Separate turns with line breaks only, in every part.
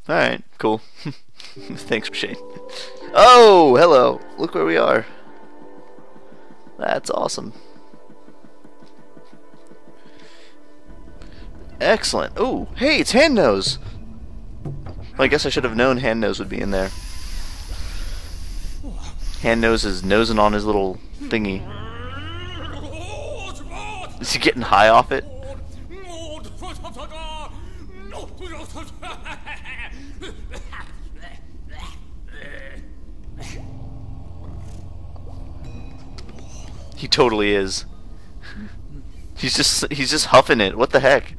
Alright, cool. Thanks, Shane. Oh, hello. Look where we are. That's awesome. Excellent. Oh, hey, it's Hand Nose. Well, I guess I should have known Hand Nose would be in there. Hand Nose is nosing on his little thingy. Is he getting high off it? He totally is. He's just huffing it. What the heck?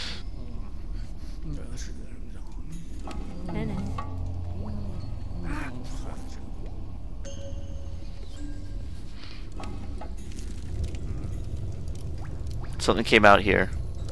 Something came out here.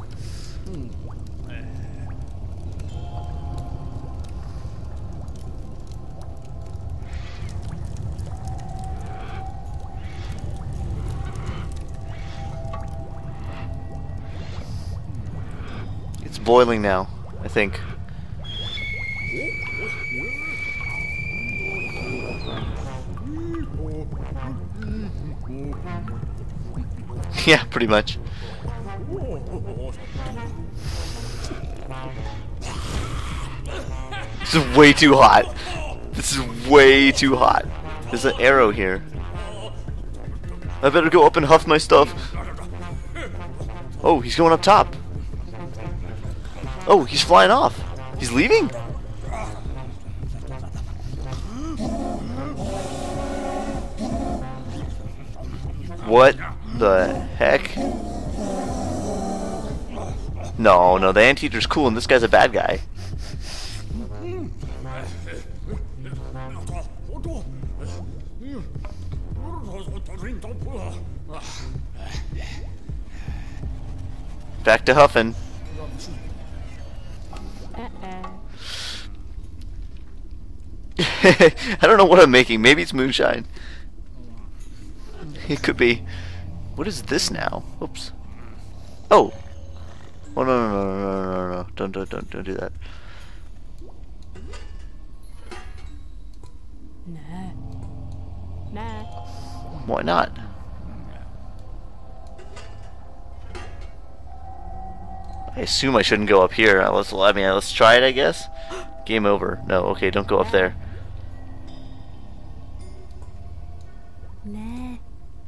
It's boiling now, I think. Yeah, pretty much. This is way too hot. This is way too hot. There's an arrow here. I better go up and huff my stuff. Oh, he's going up top. Oh, he's flying off. He's leaving? What the heck? No, the Anteater's cool and this guy's a bad guy. Back to huffing. I don't know what I'm making. Maybe it's moonshine. It could be. What is this now? Oops. Oh. Oh no. Don't do that.
Nah.
Why not? I assume I shouldn't go up here. Let's try it, I guess. Game over. No, okay, don't go up there.
Nah.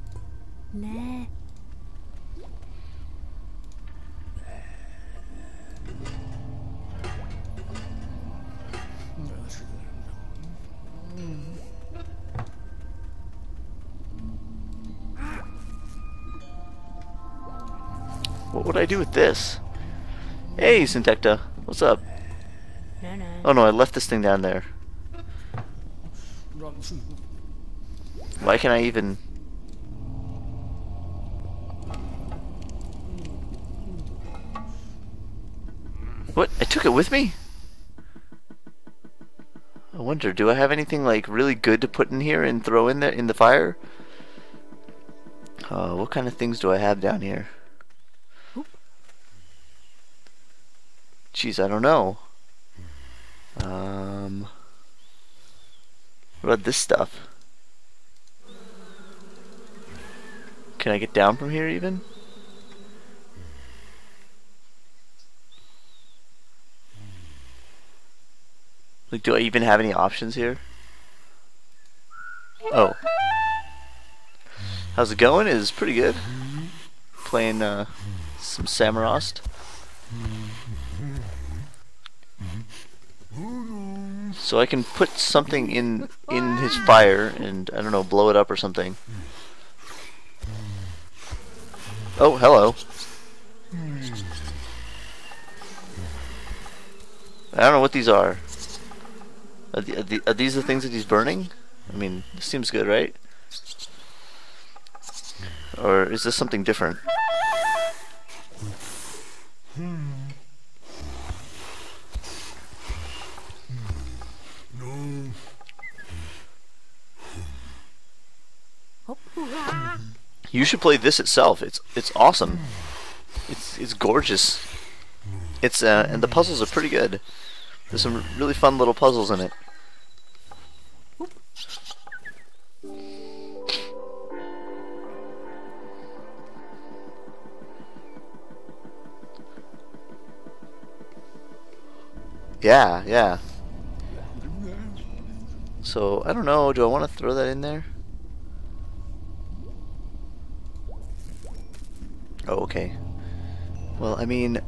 What would I do with this? Hey, Syntecta. What's up?
No.
Oh no, I left this thing down there. Why can't I even... What? I took it with me? I wonder, do I have anything like really good to put in here and throw in there in the fire? What kind of things do I have down here? Jeez, I don't know. What about this stuff? Can I get down from here even? Like, do I even have any options here? Oh. How's it going? It's pretty good. Playing some Samorost. So I can put something in his fire and, I don't know, blow it up or something. Oh, hello. I don't know what these are. Are these the things that he's burning? I mean, this seems good, right? Or is this something different? You should play this itself. It's awesome. It's gorgeous. It's and the puzzles are pretty good. There's some really fun little puzzles in it. Yeah, yeah. So, I don't know, do I want to throw that in there? Oh, okay. Well, I mean...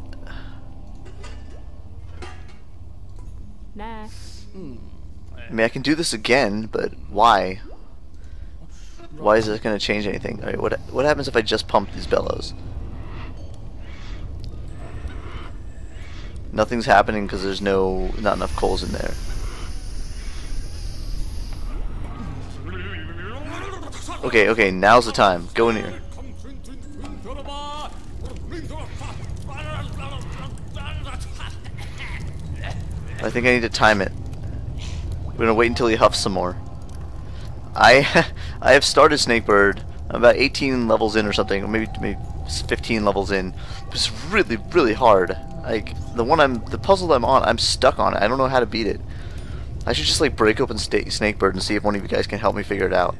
Nah.
I can do this again, but why? Why is it going to change anything? Alright, what happens if I just pump these bellows? Nothing's happening because there's not enough coals in there. Okay, now's the time. Go in here. I think I need to time it. We're gonna wait until he huffs some more. I have started Snakebird. I'm about 18 levels in or something, or maybe 15 levels in. It's really hard. Like the puzzle I'm on, I'm stuck on it. I don't know how to beat it. I should just like break open Snakebird and see if one of you guys can help me figure it out.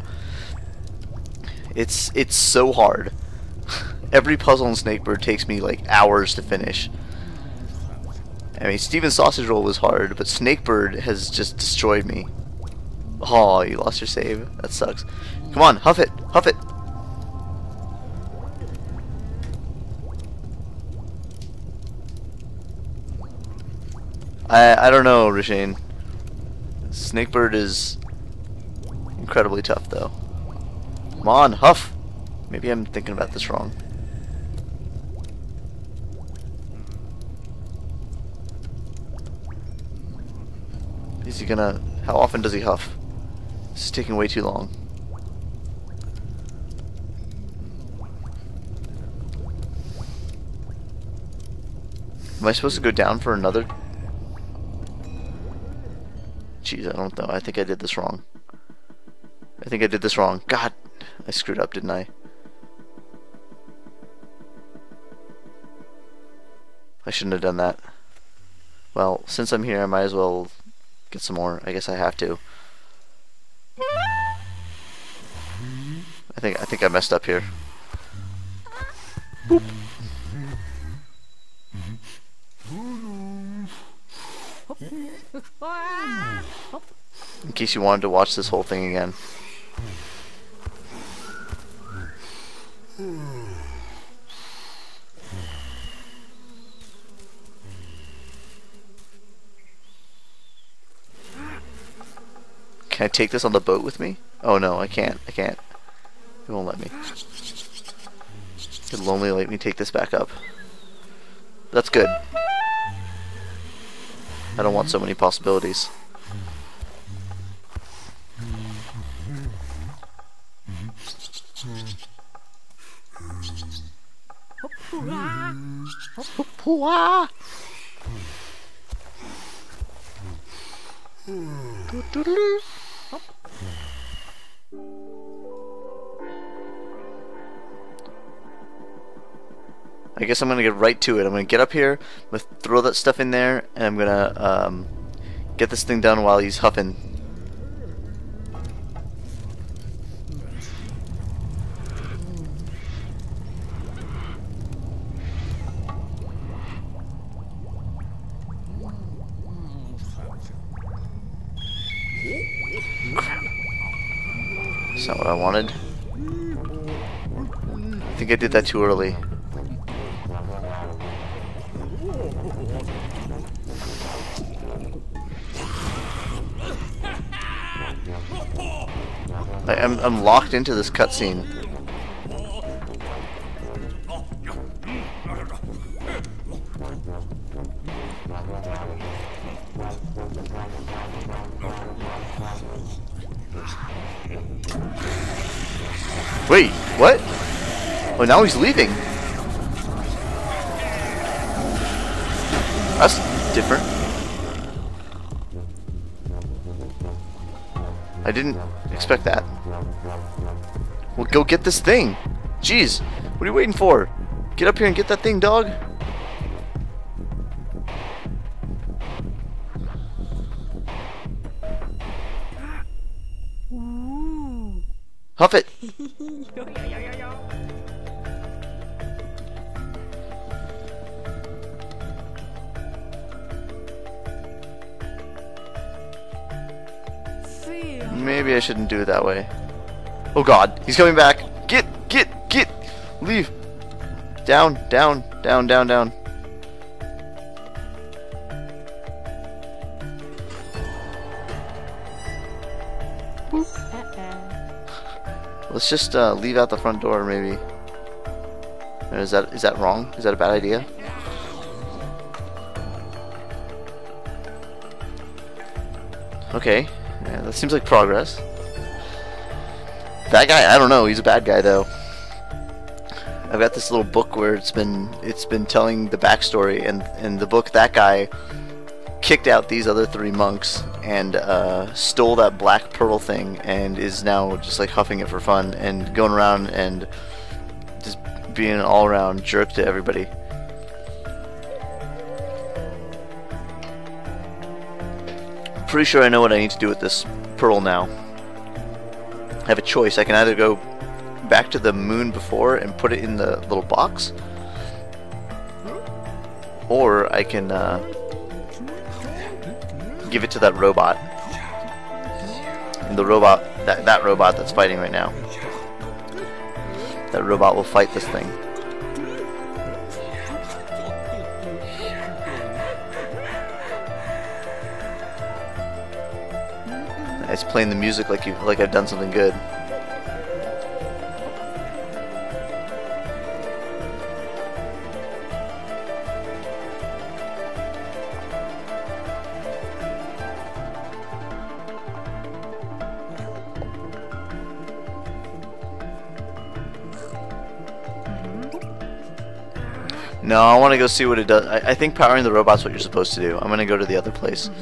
It's so hard. Every puzzle in Snakebird takes me like hours to finish. I mean, Steven's Sausage Roll was hard, but Snakebird has just destroyed me. Oh, you lost your save. That sucks. Come on, huff it! Huff it! I don't know, Rashane. Snakebird is incredibly tough, though. Come on, huff! Maybe I'm thinking about this wrong. Is he gonna... How often does he huff? This is taking way too long. Am I supposed to go down for another? Jeez, I don't know. I think I did this wrong. God, I screwed up, didn't I? I shouldn't have done that. Well, since I'm here, I might as well get some more. I guess I have to. I think I messed up here. Boop. In case you wanted to watch this whole thing again. Can I take this on the boat with me? Oh no, I can't. It won't let me. It'll only let me take this back up. That's good. I don't want so many possibilities. I guess I'm gonna get right to it. I'm gonna get up here, I'm gonna throw that stuff in there, and I'm gonna get this thing done while he's huffing. That's not what I wanted. I think I did that too early. I'm locked into this cutscene. Wait, what? Oh, now he's leaving. That's different. I didn't expect that. Well, go get this thing. Jeez, what are you waiting for? Get up here and get that thing, dog. Huff it! Maybe I shouldn't do it that way. Oh god, he's coming back! Get! Leave! Down. Let's just leave out the front door, maybe. Is that wrong? Is that a bad idea? Okay, yeah, that seems like progress. That guy, I don't know. He's a bad guy, though. I've got this little book where it's been telling the backstory, and in the book, that guy kicked out these other 3 monks and stole that black pearl thing, and is now just like huffing it for fun and going around and just being an all-around jerk to everybody. Pretty sure I know what I need to do with this pearl now. I have a choice. I can either go back to the moon before and put it in the little box, or I can give it to that robot. And the robot, that robot that's fighting right now. That robot will fight this thing. It's playing the music like I've done something good. No, I want to go see what it does. I think powering the robot's what you're supposed to do. I'm going to go to the other place.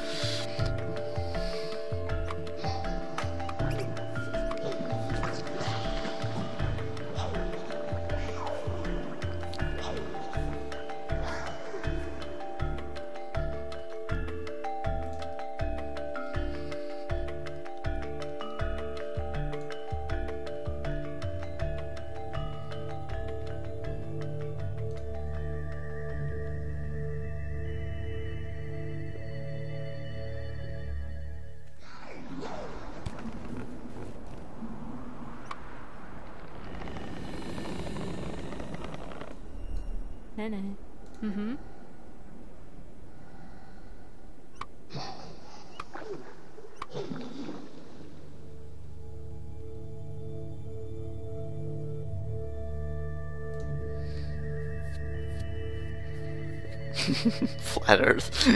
Flat Earth.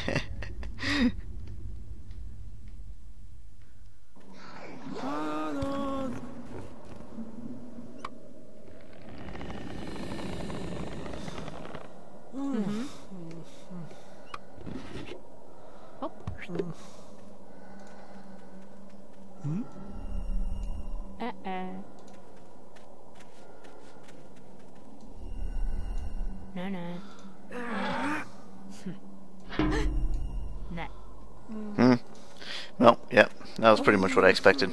Well, yeah, that was pretty much what I expected.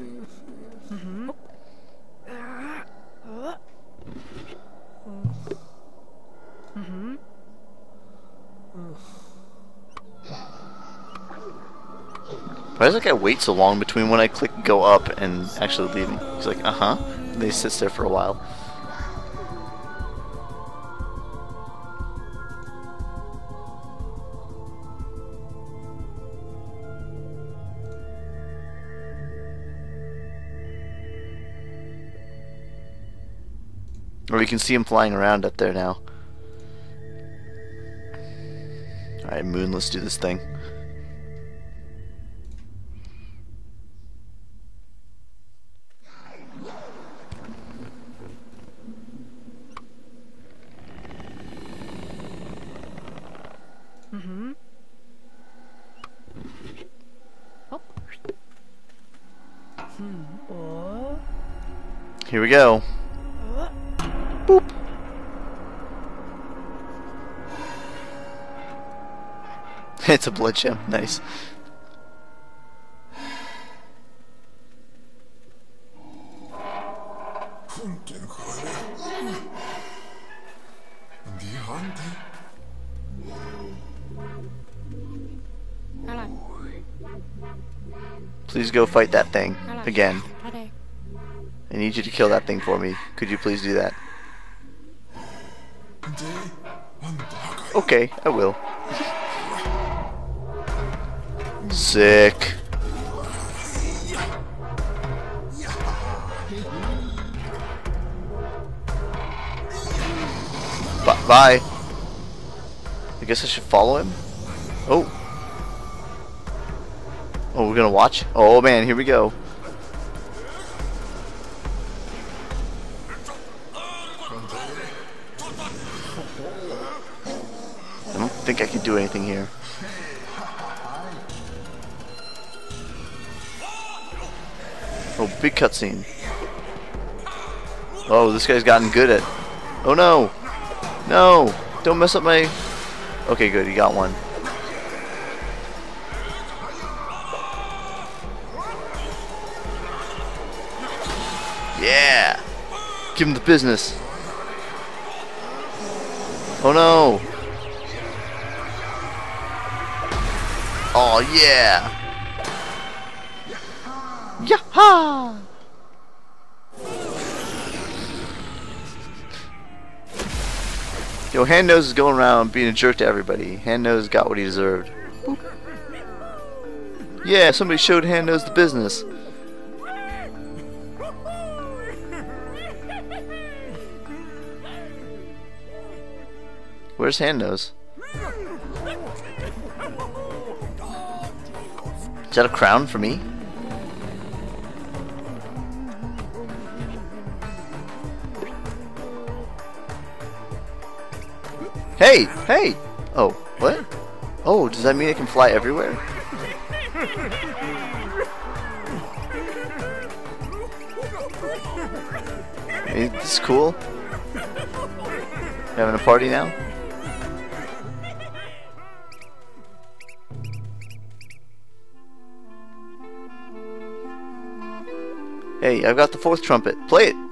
Why does that guy wait so long between when I click go up and actually leaving? He's like, uh-huh. And he sits there for a while. Or you can see him flying around up there now. Alright, Moon, let's do this thing. Here we go. Boop. It's a blood gem. Nice. Please go fight that thing again. I need you to kill that thing for me. Could you please do that? Okay, I will. Sick. Bye. I guess I should follow him. Oh. Oh, we're gonna watch? Oh man, here we go. I don't think I can do anything here. Oh, big cutscene. Oh, this guy's gotten good at... Oh no! No! Don't mess up my... Okay, good, he got one. Yeah! Give him the business. Oh no! Oh yeah! Yaha! Yo, Hand Nose is going around being a jerk to everybody. Hand Nose got what he deserved. Boop. Yeah, somebody showed Hand Nose the business. Where's Hand Nose? Is that a crown for me? Hey! Hey! Oh, what? Oh, does that mean I can fly everywhere? Hey, this is cool. Having a party now? Hey, I've got the fourth trumpet. Play it!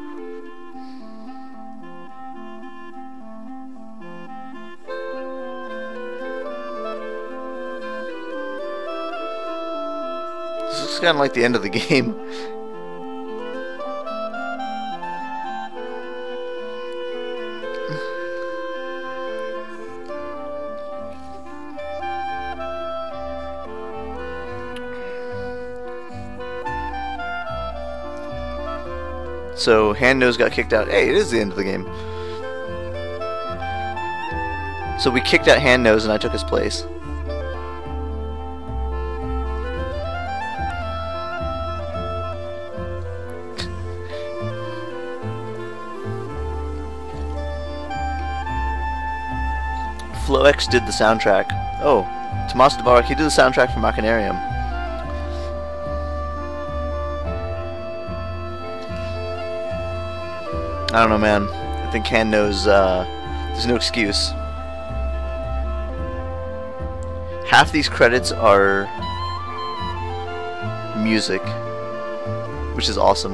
This looks kind of like the end of the game. So, Hand Nose got kicked out. Hey, it is the end of the game. So we kicked out Hand Nose and I took his place. FloX did the soundtrack. Oh, Tomas Dvorak, he did the soundtrack for Machinarium. I don't know, man. I think Hand Nose, there's no excuse. Half these credits are music, which is awesome.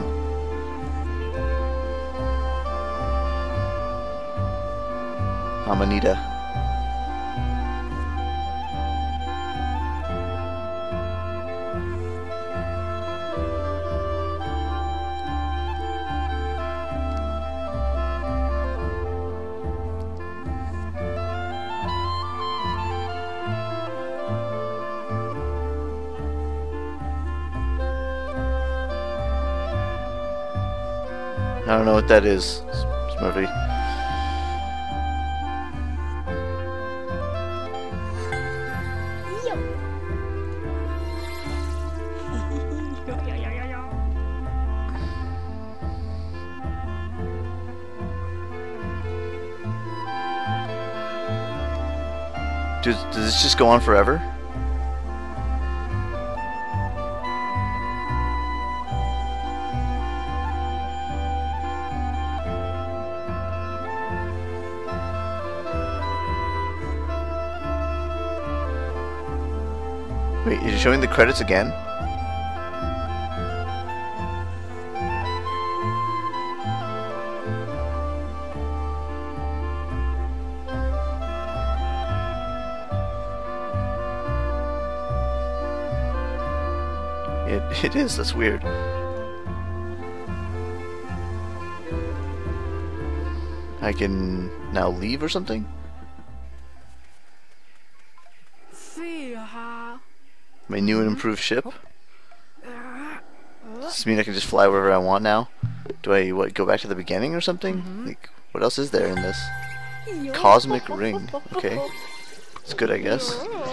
Amanita. I don't know what that is, Smurfy. Does this just go on forever? Wait, is it showing the credits again? It is. That's weird. I can now leave or something? My new and improved ship? Does this mean I can just fly wherever I want now? Do I, what, go back to the beginning or something? Like, what else is there in this? Cosmic Ring. Okay. It's good, I guess.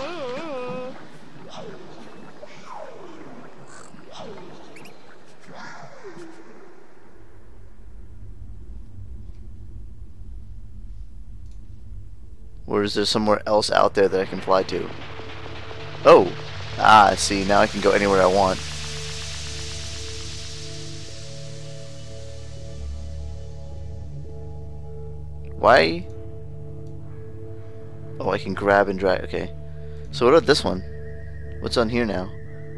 Or is there somewhere else out there that I can fly to? Oh! Ah, I see. Now I can go anywhere I want. Why? Oh, I can grab and drag. Okay. So what about this one? What's on here now?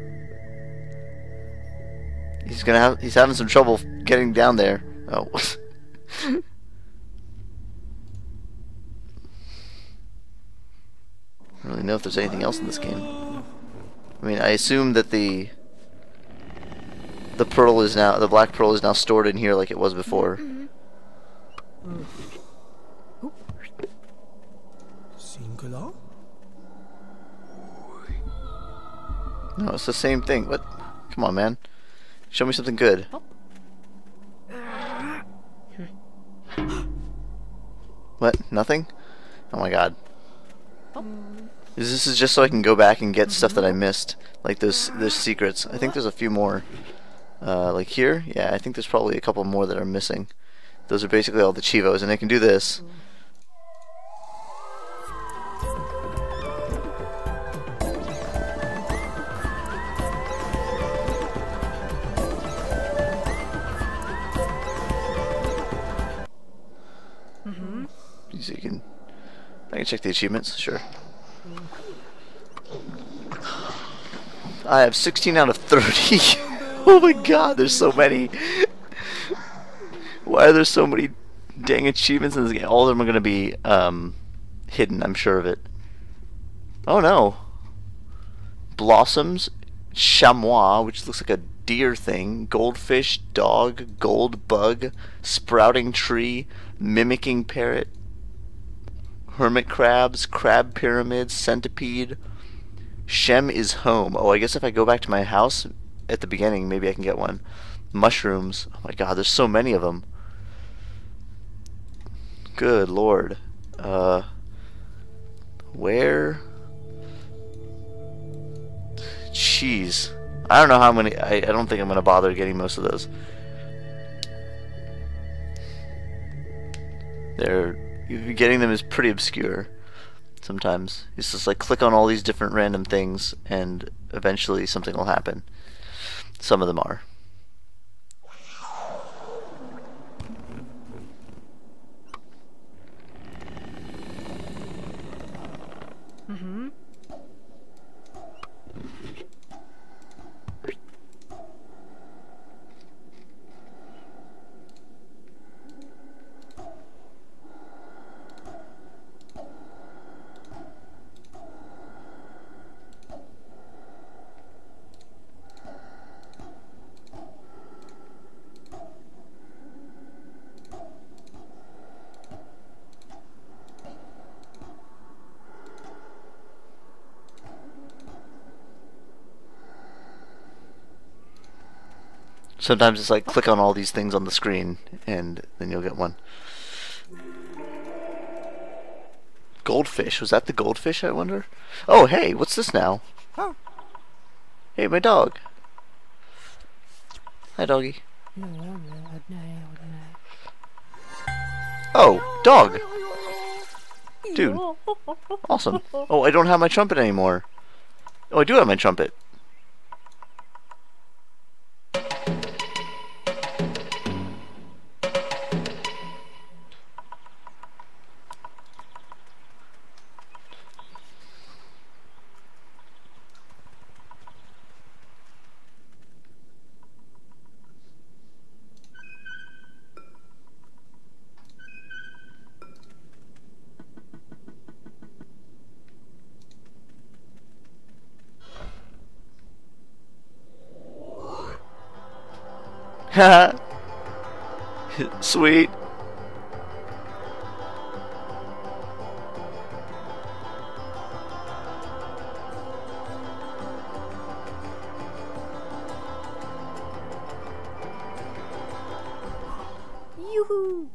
He's having some trouble getting down there. Oh. I don't really know if there's anything else in this game. I mean, I assume that the pearl is now, the black pearl is now stored in here like it was before. No, it's the same thing. What? Come on, man. Show me something good. What? Nothing? Oh my god. This is just so I can go back and get stuff that I missed. Like those secrets. I think there's a few more. Like here? Yeah, I think there's probably a couple more that are missing. Those are basically all the Chivos, and I can do this. So I can check the achievements, sure. I have 16 out of 30. Oh my god, there's so many. Why are there so many dang achievements in this game? All of them are going to be hidden, I'm sure of it. Oh no. Blossoms, chamois, which looks like a deer thing, goldfish, dog, gold bug, sprouting tree, mimicking parrot, hermit crabs, crab pyramids, centipede. Shem is home. Oh, I guess if I go back to my house at the beginning, maybe I can get one. Mushrooms. Oh my god, there's so many of them. Good lord. Where? Jeez. I don't know how many. I don't think I'm going to bother getting most of those. Getting them is pretty obscure sometimes. It's just like click on all these different random things and eventually something will happen. Some of them are. Sometimes it's like click on all these things on the screen and then you'll get one. Goldfish. Was that the goldfish, I wonder? Oh, hey, what's this now? Hey, my dog. Hi, doggy. Oh, dog. Dude. Awesome. Oh, I don't have my trumpet anymore. Oh, I do have my trumpet. Sweet.
Yoo-hoo!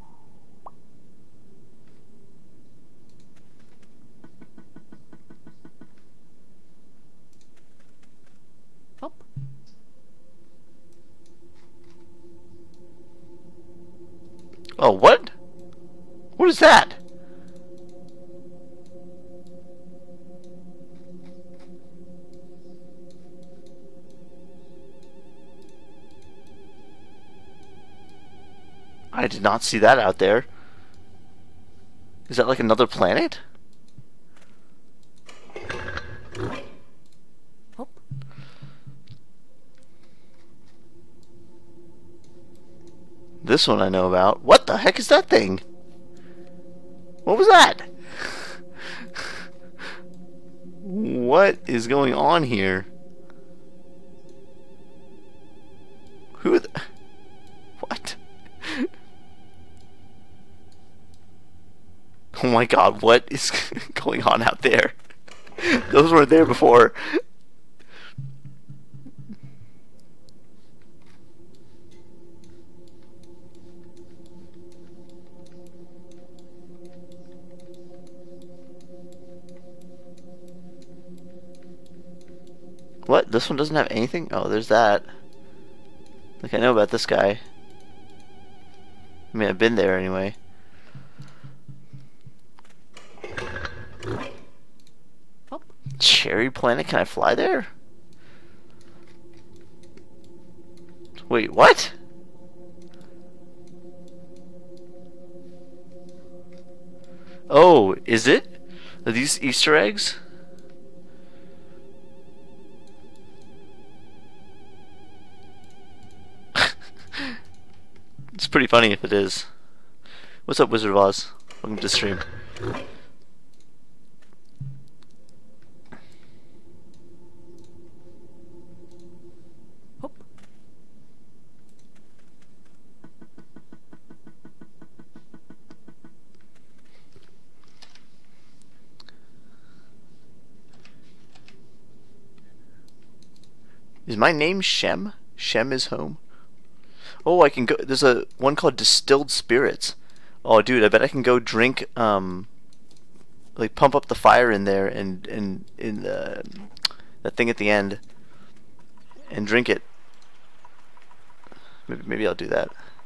Hop.
Oh, what? What is that? I did not see that out there. Is that like another planet?
Hop.
This one I know about. What the heck is that thing? What was that? What is going on here? Who the... What? Oh my god, what is going on out there? Those weren't there before. What? This one doesn't have anything? Oh, there's that. Like, I know about this guy. I mean, I've been there anyway.
Hop.
Cherry Planet? Can I fly there? Wait, what? Oh, is it? Are these Easter eggs? It's pretty funny if it is. What's up, Wizard of Oz? Welcome to the stream.
Hop.
Is my name Shem? Shem is home. Oh, I can go. There's a one called Distilled Spirits. Oh, dude, I bet I can go drink. Like pump up the fire in there and in that thing at the end, and drink it. Maybe I'll do that.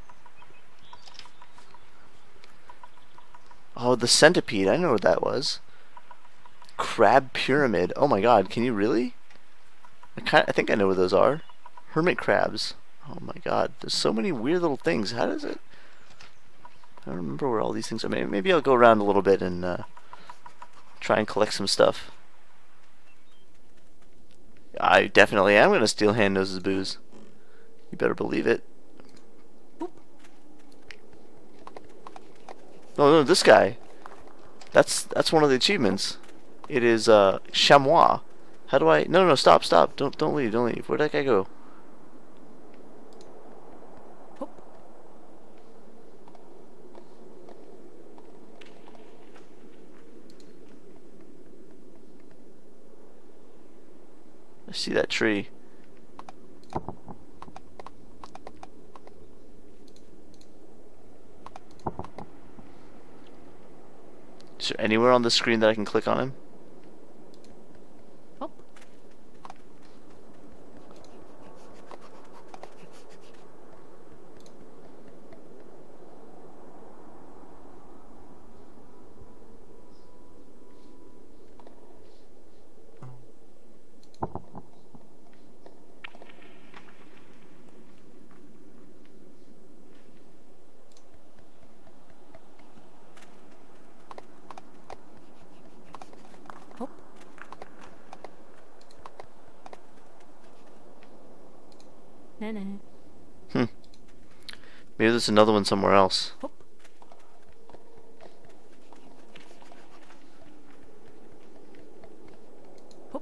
Oh, the centipede. I know what that was. Crab pyramid. Oh my god, can you really? I think I know where those are. Hermit crabs. Oh my god, there's so many weird little things. How does it... I don't remember where all these things are. Maybe I'll go around a little bit and try and collect some stuff. I definitely am going to steal Hand-Nose's booze. You better believe it.
Boop.
Oh no, this guy. That's one of the achievements. It is chamois. How do I... No, stop. Don't leave, don't leave. Where'd that guy go?
Hop.
I see that tree. Is there anywhere on the screen that I can click on him?
Hop. Hop. Nah.
Maybe there's another one somewhere else.
Hop. Hop.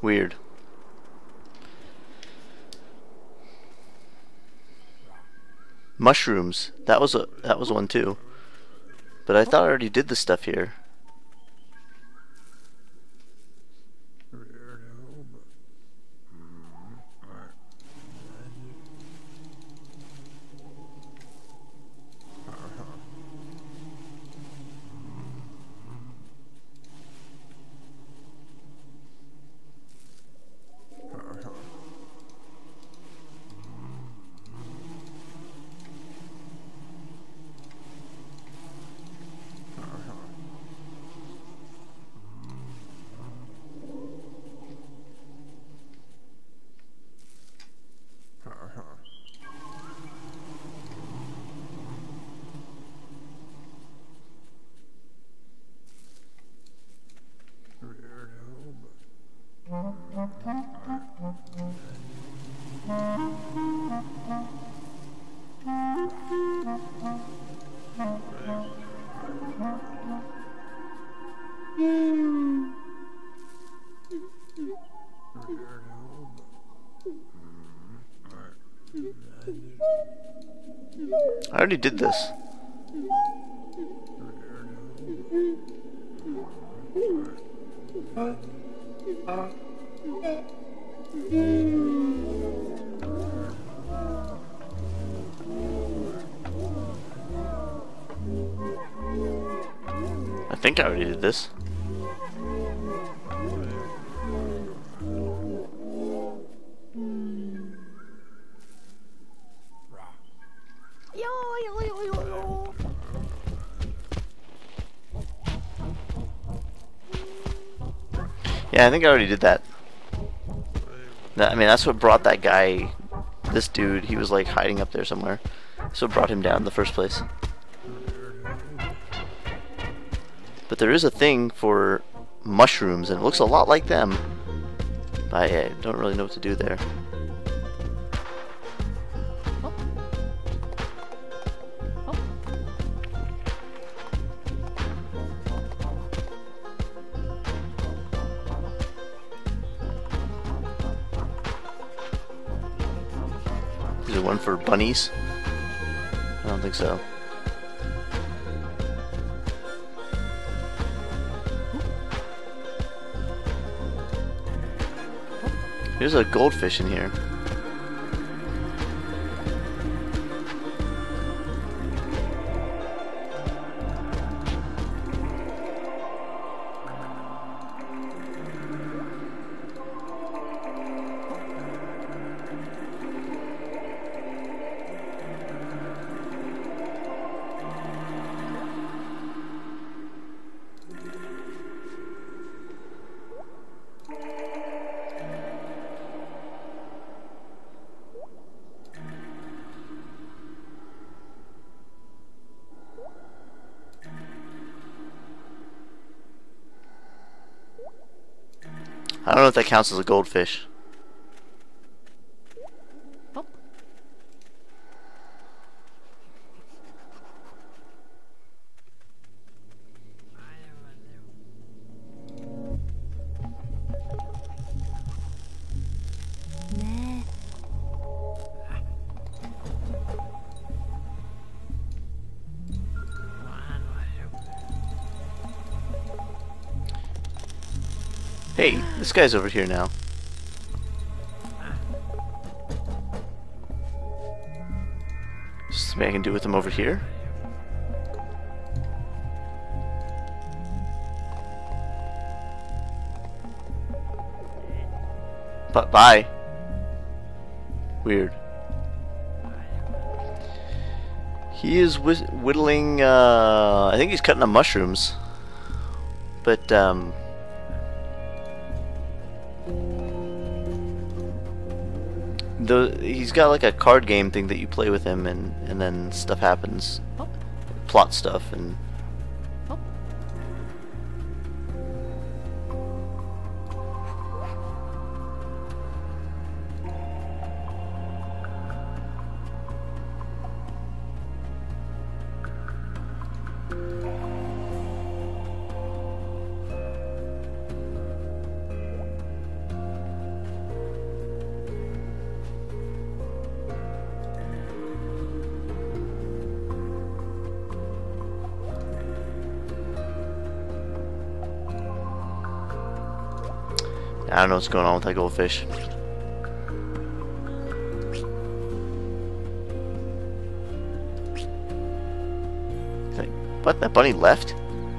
Weird. Mushrooms. That was one too. But I thought I already did the stuff here. I already did this. I think I already did this. Yeah, I think I already did that. I mean, that's what brought that guy, this dude, he was like hiding up there somewhere. So it brought him down in the first place. But there is a thing for mushrooms, and it looks a lot like them. I don't really know what to do there. Is there one for bunnies? I don't think so. There's a goldfish in here. I don't know if that counts as a goldfish.
Oh. Nah.
Hey, this guy's over here now. Something I can do with him over here. But bye. Weird. He is whittling. I think he's cutting up mushrooms. But he's got like a card game thing that you play with him, and then stuff happens, plot stuff, and I don't know what's going on with that goldfish. Like, what? That bunny left?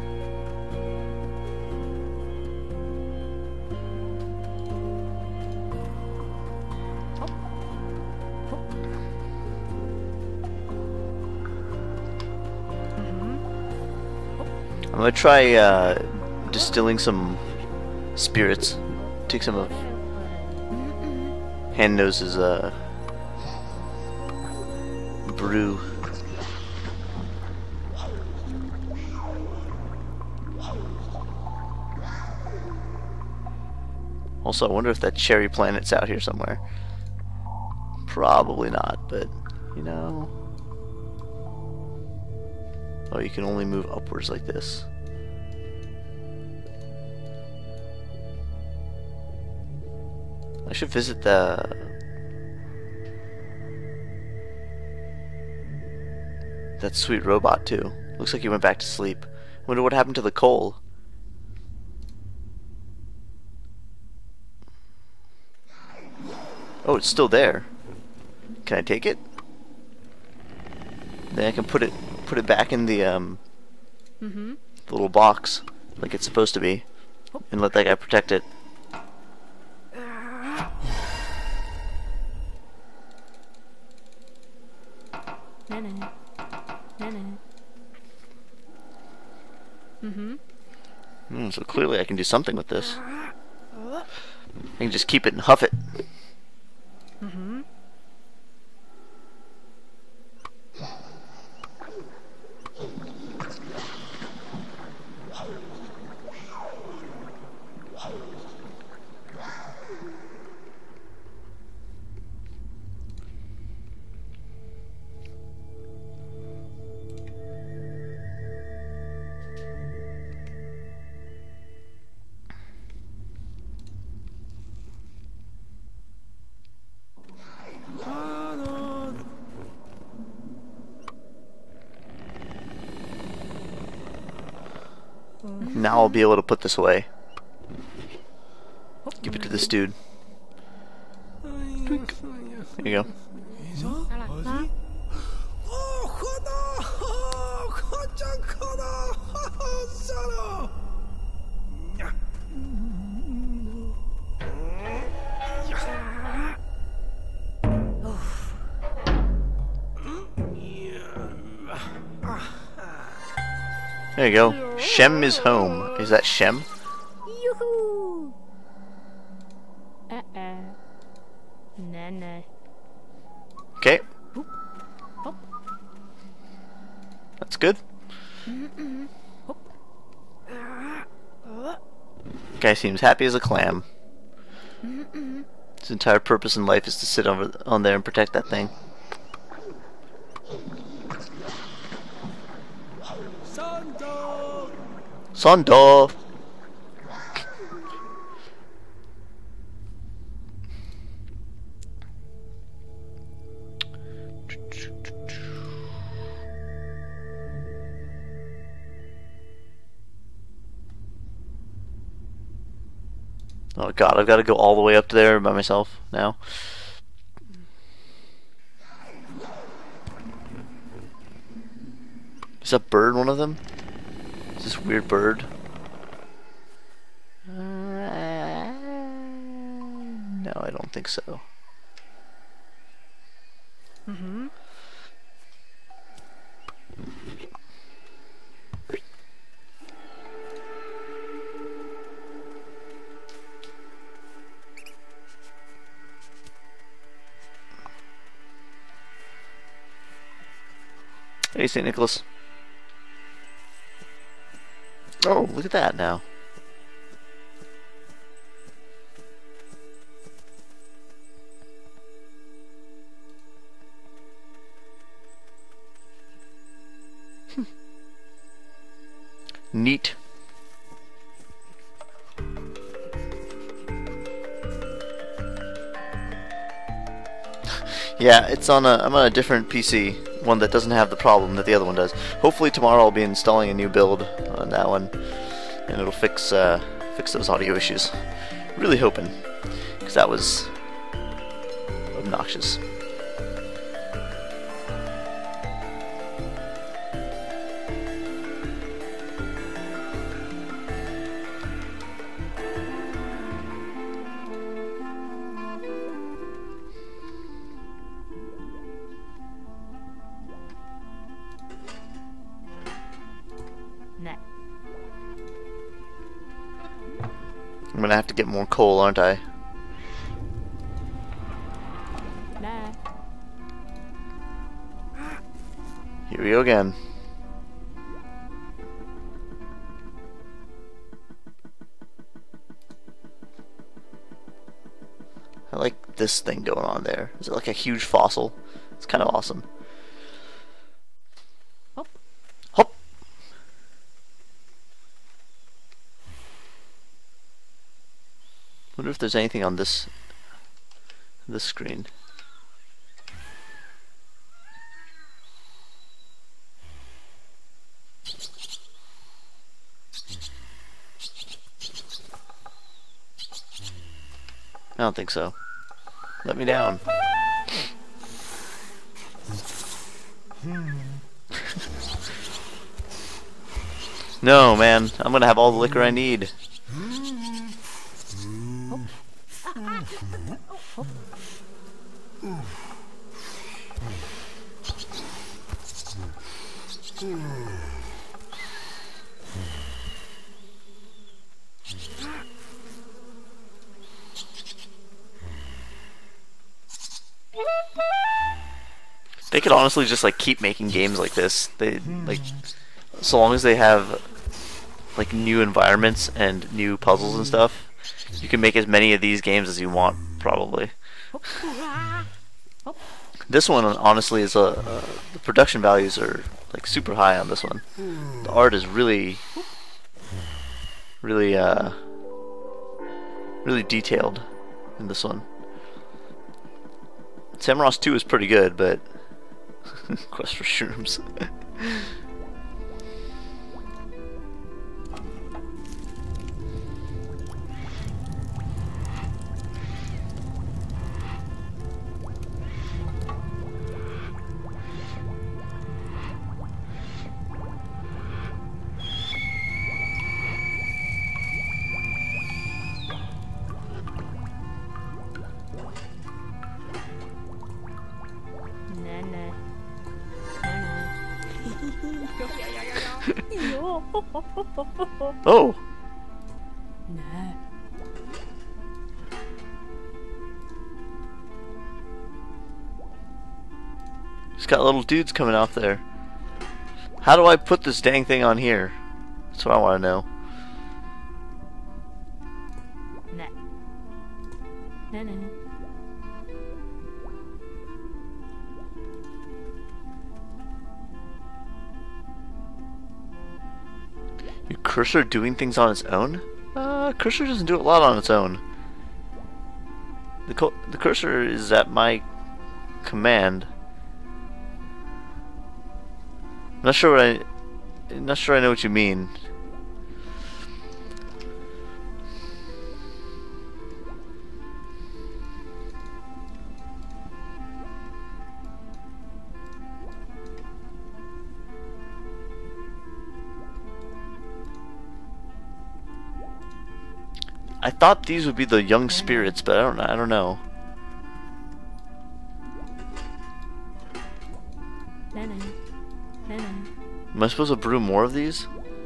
I'm gonna try distilling some spirits. Take some of Handnose's brew. Also, I wonder if that cherry planet's out here somewhere. Probably not, but you know. Oh, you can only move upwards like this. I should visit that sweet robot too. Looks like he went back to sleep. Wonder what happened to the coal. Oh, it's still there. Can I take it? Then I can put it back in the the little box like it's supposed to be, and let that guy protect it. So clearly I can do something with this. I can just keep it and huff it. Now I'll be able to put this away. Give it to this dude. Twink. There you go. There you go. Shem is home. Is that Shem?
Yoo-hoo! Nah.
Okay. That's good. Guy seems happy as a clam. His entire purpose in life is to sit on there and protect that thing. Sando! Oh god, I've got to go all the way up there by myself now. Is that bird one of them? Is this weird bird? No, I don't think so. Hey, St. Nicholas. Oh, look at that now. Neat. Yeah, I'm on a different PC, one that doesn't have the problem that the other one does. Hopefully tomorrow I'll be installing a new build on that one, and it'll fix those audio issues. Really hoping, because that was obnoxious.
Nah.
I'm gonna have to get more coal, aren't I?
Nah.
Here we go again. I like this thing going on there. Is it like a huge fossil? It's kind of awesome.
Hop.
Hop. Wonder if there's anything on this screen. I don't think so. Let me down. No, man. I'm gonna have all the liquor I need. They could honestly just like keep making games like this. They like, so long as they have like new environments and new puzzles and stuff, you can make as many of these games as you want, probably. This one honestly is the production values are like super high on this one. The art is really really detailed in this one. Samorost 2 is pretty good, but Quest for Shrooms.
Nah, nah. Yo.
Oh!
Nah.
It's got little dudes coming off there. How do I put this dang thing on here? That's what I want to know.
Nah. Nah, nah.
Your cursor doing things on its own? Cursor doesn't do a lot on its own. The cursor is at my command. I'm not sure I know what you mean. I thought these would be the young spirits, but I don't know.
Nah, nah. Nah, nah.
Am I supposed to brew more of these?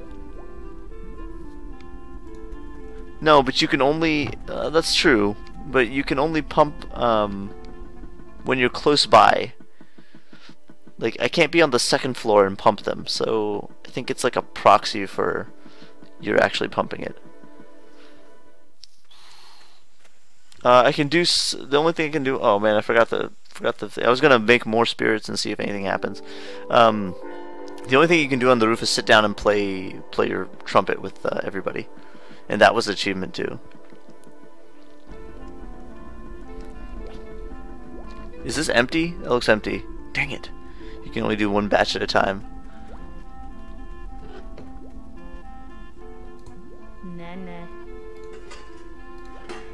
No, but you can only that's true, but you can only pump when you're close by. Like, I can't be on the second floor and pump them, so I think it's like a proxy for you're actually pumping it. I can do the only thing I can do. Oh man, I forgot the thing. I was gonna make more spirits and see if anything happens. The only thing you can do on the roof is sit down and play your trumpet with everybody, and that was the achievement too. Is this empty? It looks empty. Dang it! You can only do one batch at a time.
Nah, nah.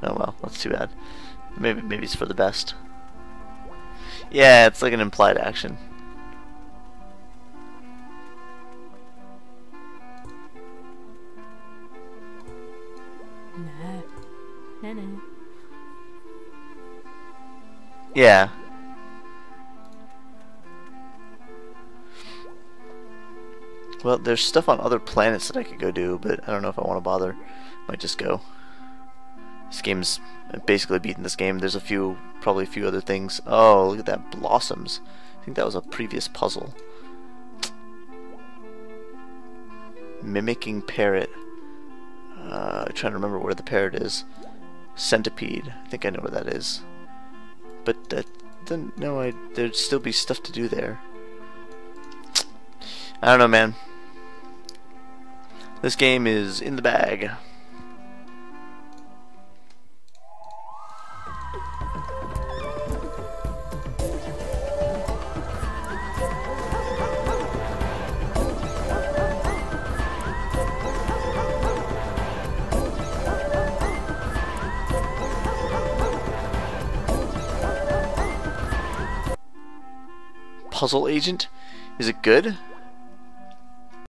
Oh well, that's too bad. Maybe it's for the best. Yeah, it's like an implied action.
No. No, no.
Yeah. Well, there's stuff on other planets that I could go do, but I don't know if I want to bother. Might just go. This game's basically beaten this game. There's probably a few other things. Oh, look at that, blossoms. I think that was a previous puzzle. Mimicking parrot. Trying to remember where the parrot is. Centipede. I think I know where that is. But there'd still be stuff to do there. I don't know, man. This game is in the bag. Puzzle agent? Is it good?